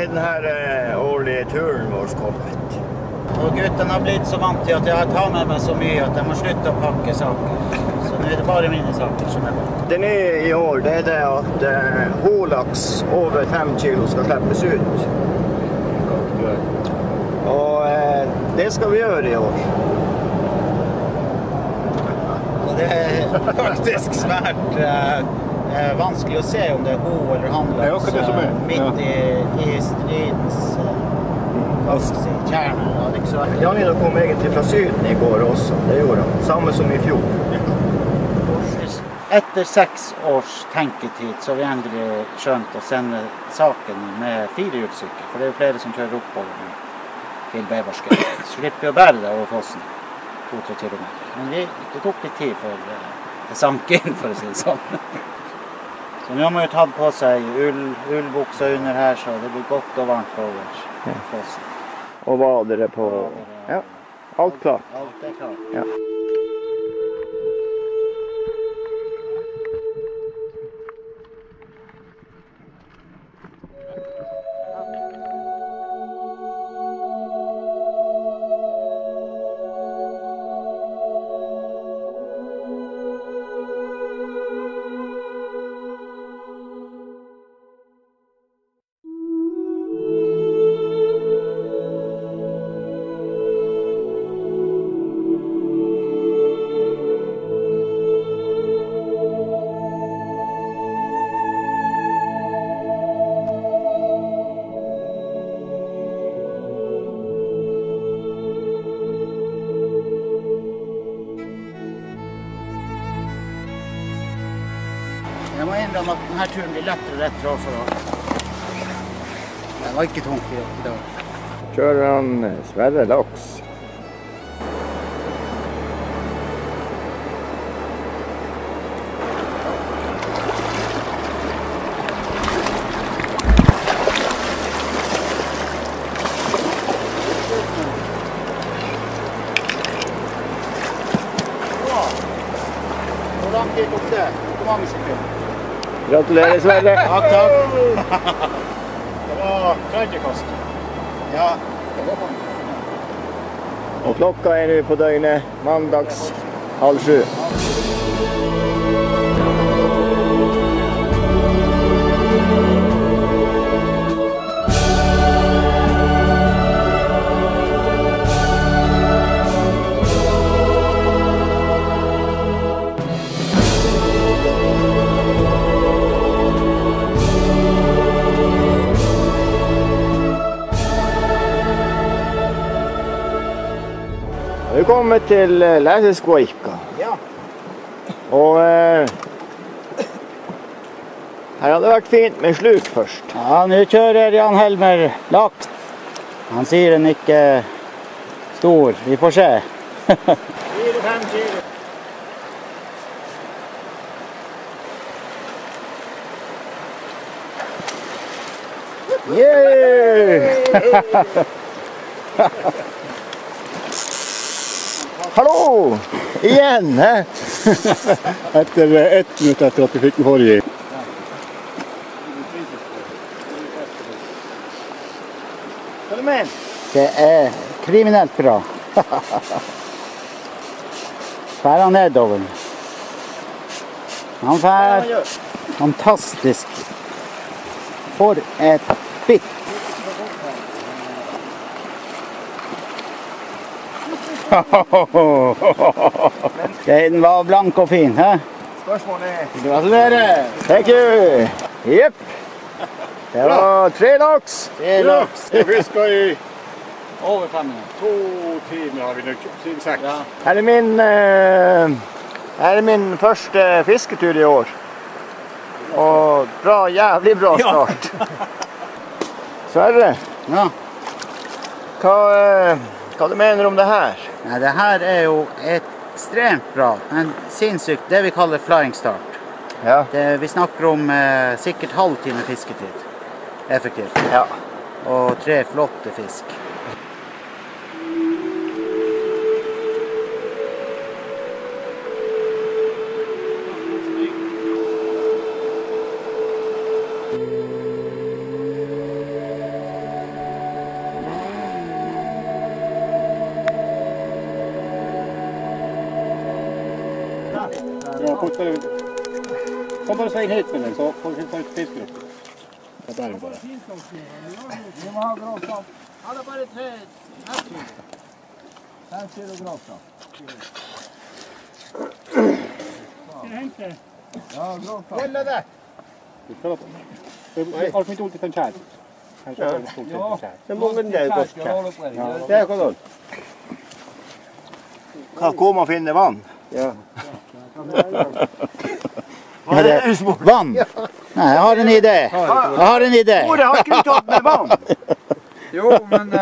er den her årlige turen vår kommet. Og gutten har blitt så vant til at jeg tar med meg så mye at jeg må slutte å pakke saker. Så nå er det bare mine saker som er med. Det nye i år det er det at holaks over 5 kilo skal slippes ut. Og det skal vi gjøre i år. Og det er faktisk svært vanskelig å se om det er ho eller hanlaks midt i stridens kjerne. Janina kom egentlig fra Syden i går også, det gjorde han. Samme som i fjor. Etter 6 års tenketid så har vi endelig skjønt å sende saken med 4-hjulssykkel, for det er jo flere som kjører oppover til Beverskøy. Så slipper vi å bære det over fossen 2-3 kilometer. Men det tok litt tid før det sank inn, for å si det sånn. Så nå har man jo tatt på seg ullbukser under her, så det blir godt og varmt over fossen. Og vadere på... Ja, alt klart. Alt er klart. Ja. Jeg må innrømme at denne turen blir lettere og lettere år for år. Det var ikke tungt i dag. Kjører han Sverre laks. Hvor lang tid tok det? Hvor mange sekunder? Gratulerer, Sverre. Takk. Det var tredje kast. Ja, det var mange. Og klokka er nå på døgnet, mandags 6:30. Vi er kommet til Leseskvoika. Ja. Og her hadde det vært fint med sluk først. Ja, nå kjører Jan Helmer laks. Han sier den ikke stor. Vi får se. 4-5 kilo. Yeah! Hallo! Igjen, hæ? Etter 1 minutt etter at vi fikk den forrige. Hva er det med? Det er kriminelt bra. Fær han nedover. Han fær fantastisk. For et bitt. Den var blank og fin, hæ? Spørsmålet er... Gratulerer! Thank you! Jepp! Det var 3 laks! 3 laks. Jeg fisker i Over 5 minutter. 2 timer har vi nok siden 6. Ja. Her er min første fisketur i år. Og jævlig bra start. Sverre, Ja. hva du mener om det her? Nei, det her er jo ekstremt bra. En sinnssykt, det vi kaller flying start. Ja. Vi snakker om sikkert halvtime fisketid. Effektivt. Ja. Og 3 flotte fisk. Kom bare Svein hit med den, så får vi ta ut fisken opp. Det er bare. Vi må ha gråsaft. Han er bare 3 kilo. 5 kilo gråsaft. Skal du hente? Ja, gråsaft. Gjelder det? Du prøver på. Det er alt mitt ord til en kjær. Ja, det må det er godt kjær. Det er godt. Hva kommer å finne vann? Ja. Vann? Nei, jeg har en idé. Hvor har ikke du tatt med vann? Jo, men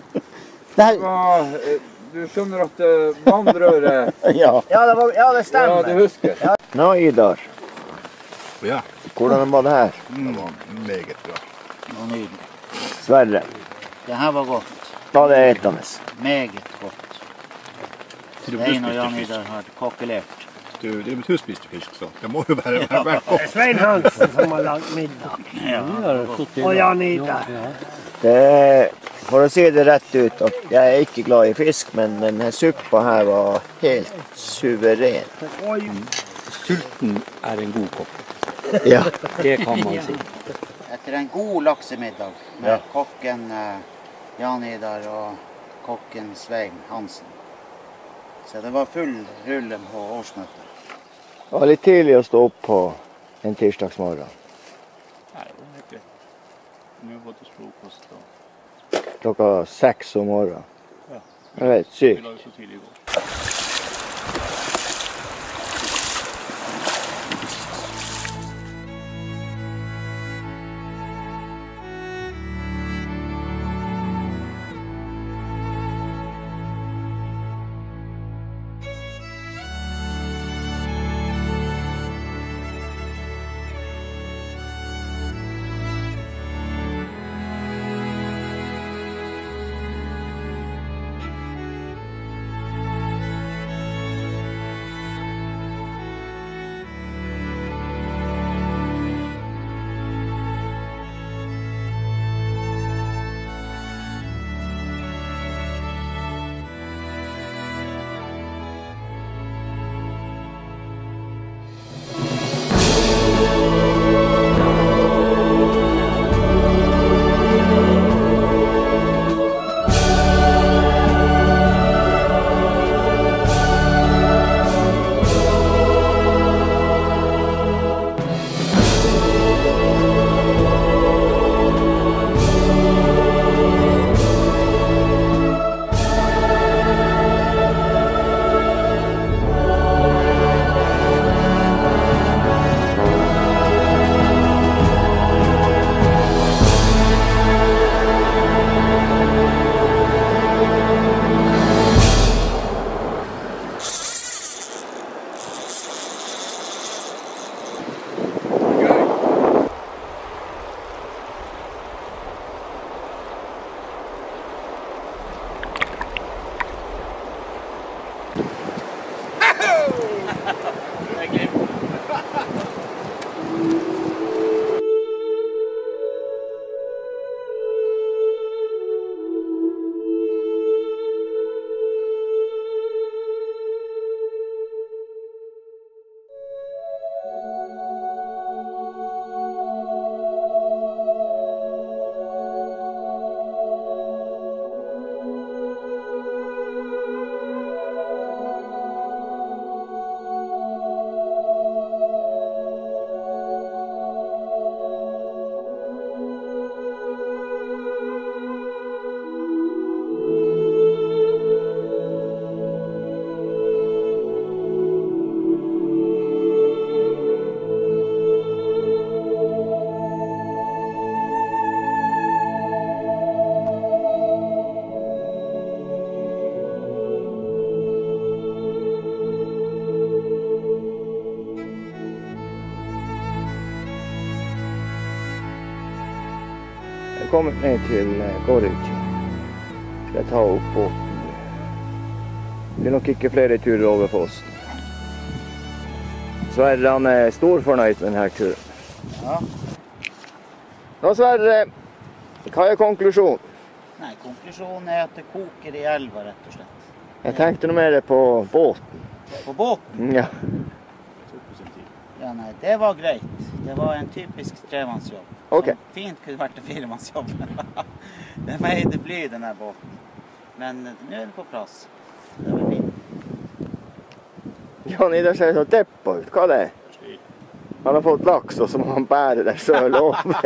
du skjønner at vannrøret... Ja, det stemmer. Ja, du husker. Nå, Idar. Ja. Hvordan var det her? Det var meget bra. Det var nydelig. Sverre. Det her var godt. Da det etende. Meget godt. Svein og Jan Idar har kokkelert. Du driver med husspiste fisk, så det må jo være godt. Det er Svein Hansen som har lagt middag. Ja, Og Jan Idar. For å si det rett ut, at jeg er ikke glad i fisk, men denne suppa her var helt suveren. Sulten er en god kopp. Ja. Det kan man si. etter en god laksemiddag med kokken Jan Idar og kokken Svein Hansen. Så det var full rulle på årsmøtet. Det var litt tidlig å stå opp på en tirsdagsmorgen. Nei, det var ikke. Nå har vi fått oss frokost. Klokka 6 om morgenen. Ja. Jeg vet, 7. Vi la jo så tidlig i går. Jeg kommer ned til Gårud. Skal jeg ta opp båten. Det blir nok ikke flere turer over Fossen. Sverre, han er stor fornøyd med denne turen. Ja. Nå Sverre, hva er konklusjonen? Nei, konklusjonen er at det koker i elva, rett og slett. Jeg tenkte noe mer på båten. På båten? Ja. Ja, nei, det var greit. Det var en typisk tremannsjobb. Ok. Som fint kunne vært en firemannsjobb. Den veide bly, den her båten. Men nå er det på plass. Det var fint. Jan Idar ser så deppa ut. Hva er det? Han har fått laks, og så må han bære det søl over.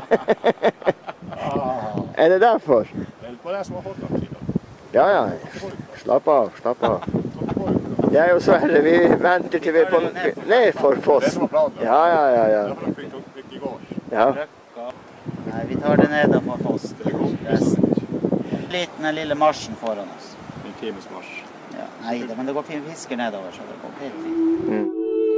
Er det derfor? Vel på det som har fått laks i dag. Ja, ja. Slapp av, slapp av. Jeg og Sverre, vi venter til vi er på ned for fossen. Ja, ja, ja, ja. Derfor fikk i går. Ja. Nei, vi tar det ned for fossen. Den lille marsjen foran oss. En times marsj. Ja, nei, men det går fint fisker nedover, så det går helt fint. Mm.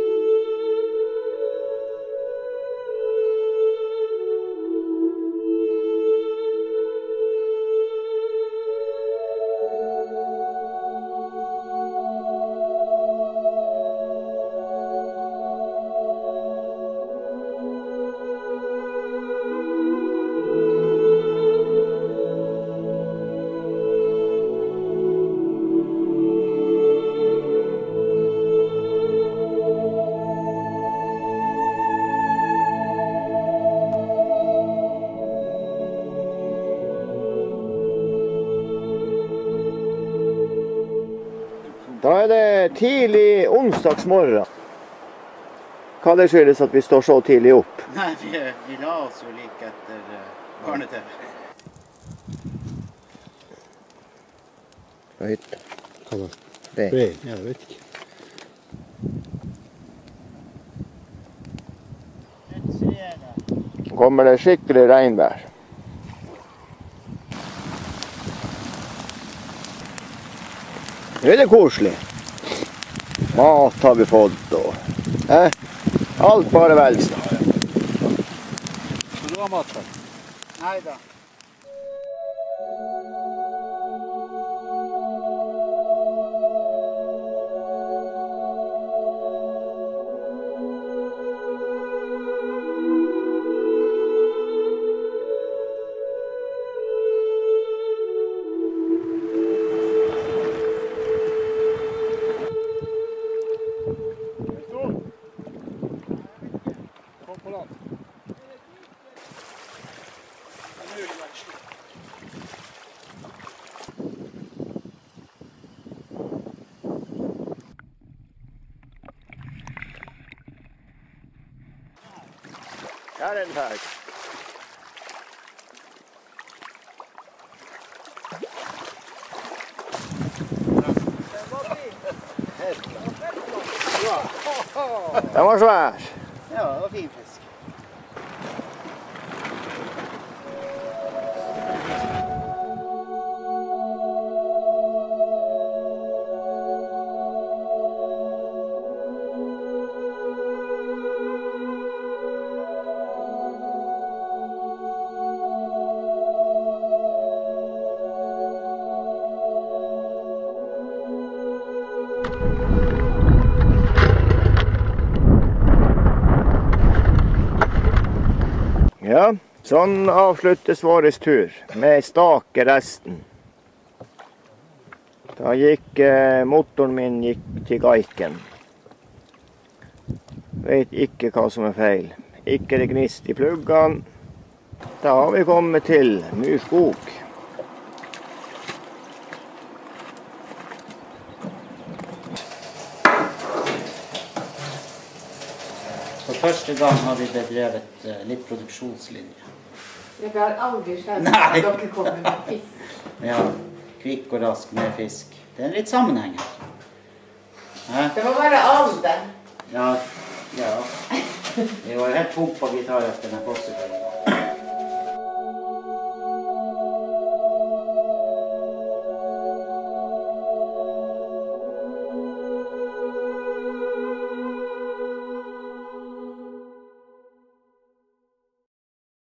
Da er det tidlig onsdagsmorgen. Hva det skyldes at vi står så tidlig opp? Nei, vi la oss jo like etter barne-TV. Fra hytta. Hva da? Det. Ja, jeg vet ikke. Nå kommer det skikkelig regnvær. Nå er det koselig. Mat har vi fått, og alt bare velstand. Så du har mat selv? Nei da. Kom på land. Her er en tag. Den var svær. Ja, det var fin fisk. Ja, sånn avsluttes vår tur med stake resten. Da gikk motoren min til gaiken. Vet ikke hva som er feil. Ikke det gnist i pluggene. Da har vi kommet til Myrskog. For første gang har vi bedrevet litt produksjonslinje. Jeg har aldri skjønt Nei. at dere kommer med fisk. Ja, kvikk og rask med fisk. Det er en litt sammenheng her. Hæ? Det må være alder. Ja, ja. Vi var helt pumpa gitar etter den fossefellen.